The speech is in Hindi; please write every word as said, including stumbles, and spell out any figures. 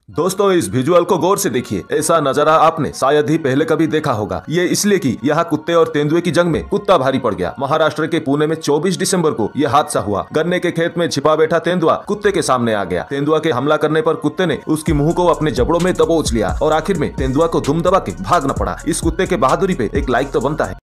दोस्तों इस विजुअल को गौर से देखिए। ऐसा नजारा आपने शायद ही पहले कभी देखा होगा। ये इसलिए कि यहाँ कुत्ते और तेंदुए की जंग में कुत्ता भारी पड़ गया। महाराष्ट्र के पुणे में चौबीस दिसंबर को यह हादसा हुआ। गन्ने के खेत में छिपा बैठा तेंदुआ कुत्ते के सामने आ गया। तेंदुआ के हमला करने पर कुत्ते ने उसकी मुंह को अपने जबड़ों में दबोच लिया और आखिर में तेंदुआ को दुम दबा के भागना पड़ा। इस कुत्ते के बहादुरी पे एक लाइक तो बनता है।